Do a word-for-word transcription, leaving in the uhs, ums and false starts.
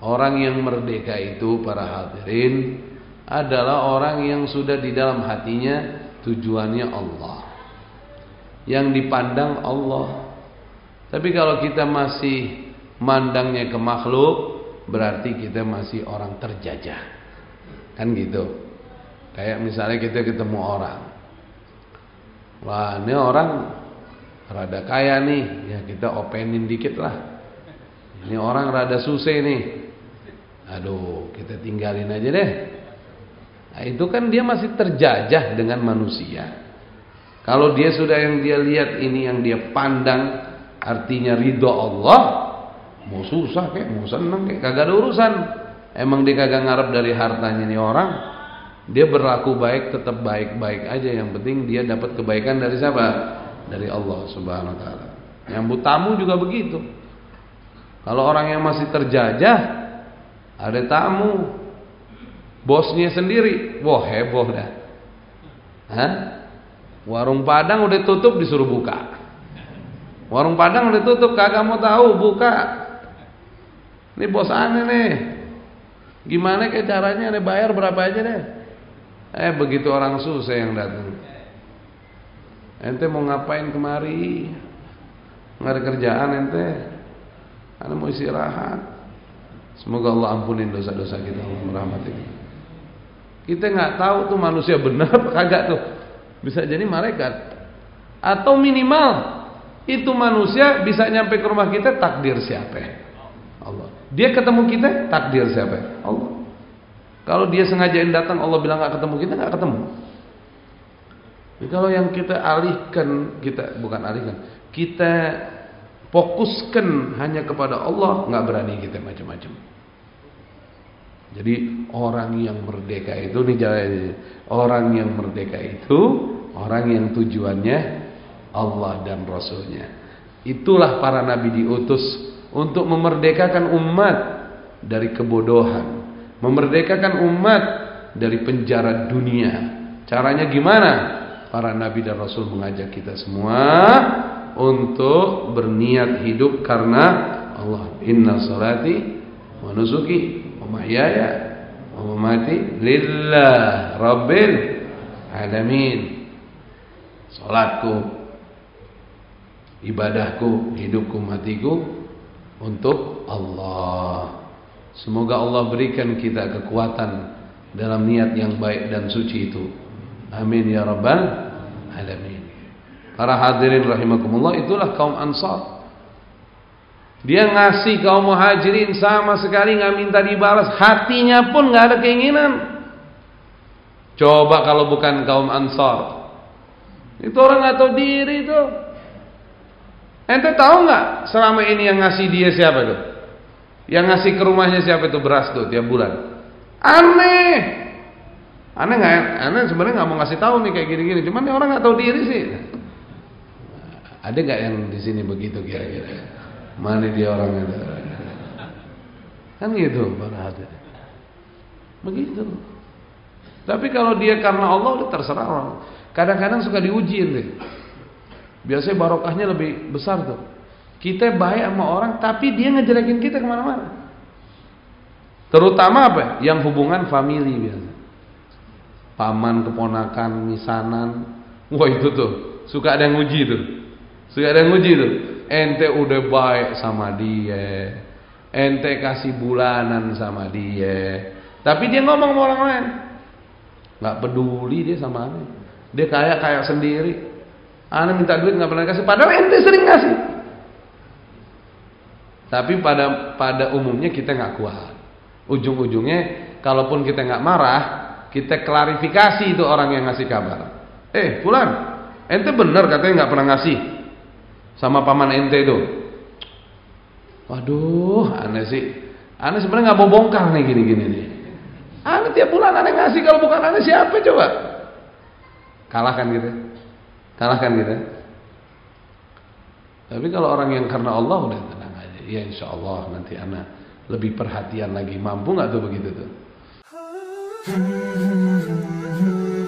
Orang yang merdeka itu para hadirin adalah orang yang sudah di dalam hatinya tujuannya Allah, yang dipandang Allah. Tapi kalau kita masih mandangnya ke makhluk, berarti kita masih orang terjajah. Kan gitu. Kayak misalnya kita ketemu orang, wah ini orang rada kaya nih, ya kita openin dikit lah. Ini orang rada susah nih, aduh kita tinggalin aja deh. Nah, itu kan dia masih terjajah dengan manusia. Kalau dia sudah yang dia lihat ini yang dia pandang artinya ridho Allah, mau susah kayak mau seneng kayak kagak ada urusan. Emang dia kagak ngarep dari hartanya nih orang. Dia berlaku baik tetap baik-baik aja. Yang penting dia dapat kebaikan dari siapa? Dari Allah Subhanahu wa taala. Nyambut tamu juga begitu. Kalau orang yang masih terjajah, ada tamu, bosnya sendiri, wah heboh dah. Hah? Warung Padang udah tutup disuruh buka. Warung Padang udah tutup kagak mau tahu, buka. Ini bos aneh nih. Gimana ke caranya? Nih bayar berapa aja deh. Eh begitu orang susah yang datang. Ente mau ngapain kemari? Nggak ada kerjaan ente. Ane mau istirahat. Semoga Allah ampunin dosa-dosa kita, Allah merahmati kita. Kita nggak tahu tuh manusia benar apa kagak tuh. Bisa jadi malaikat. Atau minimal itu manusia bisa nyampe ke rumah kita, takdir siapa? Allah. Dia ketemu kita, takdir siapa? Allah. Kalau dia sengajain datang, Allah bilang nggak ketemu kita, nggak ketemu. Jadi kalau yang kita alihkan, kita bukan alihkan, kita fokuskan hanya kepada Allah, nggak berani kita macam-macam. Jadi orang yang merdeka itu nih, orang yang merdeka itu orang yang tujuannya Allah dan Rasulnya. Itulah para nabi diutus untuk memerdekakan umat dari kebodohan, memerdekakan umat dari penjara dunia. Caranya gimana? Para nabi dan rasul mengajak kita semua untuk berniat hidup karena Allah. Inna salati wa nusuki wa mahyaya wa mamati lillah rabbil alamin. Salatku, ibadahku, hidupku, matiku untuk Allah. Semoga Allah berikan kita kekuatan dalam niat yang baik dan suci itu. Amin ya rabbal alamin. Para hadirin rahimakumullah, itulah kaum Ansar. Dia ngasih kaum Muhajirin sama sekali nggak minta dibalas, hatinya pun nggak ada keinginan. Coba kalau bukan kaum Ansar, itu orang nggak tahu diri itu. Ente tahu nggak selama ini yang ngasih dia siapa tuh? Yang ngasih ke rumahnya siapa itu beras tuh tiap bulan? Aneh. Aneh nggak? Aneh sebenarnya nggak mau ngasih tahu nih kayak gini-gini. Cuman orang nggak tahu diri sih. Ada nggak yang di sini begitu kira-kira? Mana dia orangnya? Kan gitu para hadirin. Begitu. Tapi kalau dia karena Allah udah terserah orang. Kadang-kadang suka diuji nih. Biasanya barokahnya lebih besar tuh. Kita baik sama orang, tapi dia ngejelekin kita kemana-mana. Terutama apa? Yang hubungan famili biasa. Paman, keponakan, misanan. Wah itu tuh, suka ada yang nguji tuh. Suka ada yang nguji tuh. Ente udah baik sama dia, ente kasih bulanan sama dia, tapi dia ngomong sama orang lain, nggak peduli dia sama ane. Dia kayak kayak sendiri. Ane minta duit nggak pernah kasih, padahal ente sering kasih. Tapi pada pada umumnya kita nggak kuat. Ujung-ujungnya, kalaupun kita nggak marah, kita klarifikasi itu orang yang ngasih kabar. Eh, Fulan, ente bener katanya nggak pernah ngasih sama paman ente itu. Waduh, aneh sih. Aneh sebenarnya nggak mau bongkar nih gini-gini nih. Aneh tiap bulan aneh ngasih, kalau bukan aneh siapa coba? Kalahkan gitu. Kalahkan gitu. Tapi kalau orang yang karena Allah udah tenang aja. Ya insya Allah nanti anak lebih perhatian lagi. Mampu nggak tuh begitu tuh?